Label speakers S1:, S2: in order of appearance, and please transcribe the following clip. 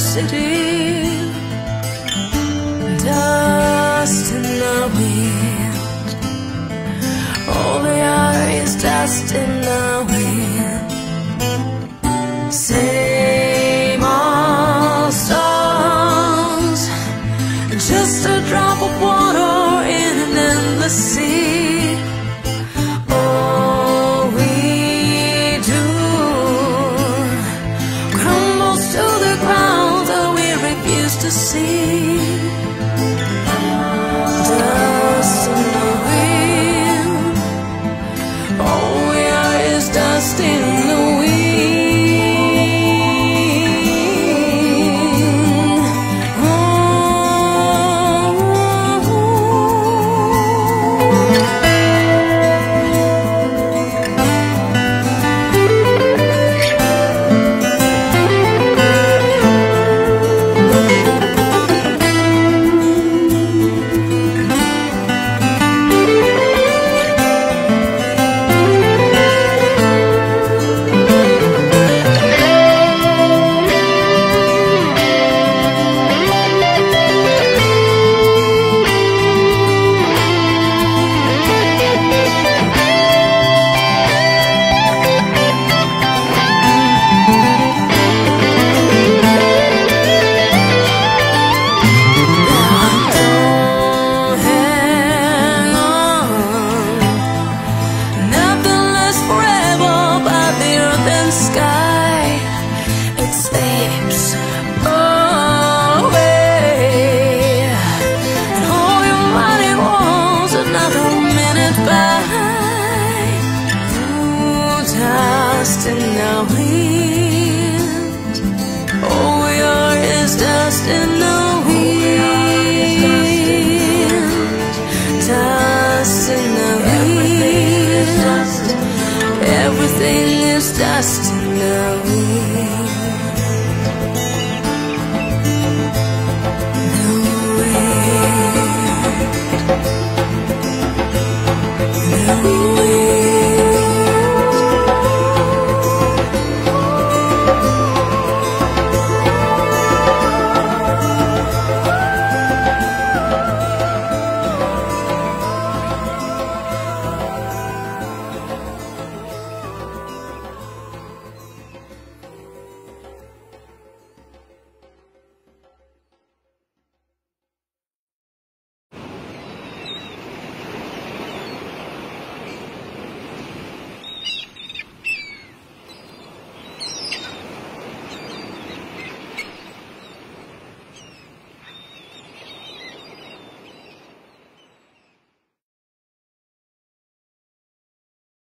S1: city, dust in the wind. All they are is dust in the wind. Same old songs, just a drop of water in an endless sea. All we do crumbles to the ground that we refuse to see. Dust in the wind. All we are is dust in the wind. Sky escapes away, and all your money wants another minute by. Ooh, dust in the wind. All we are is dust in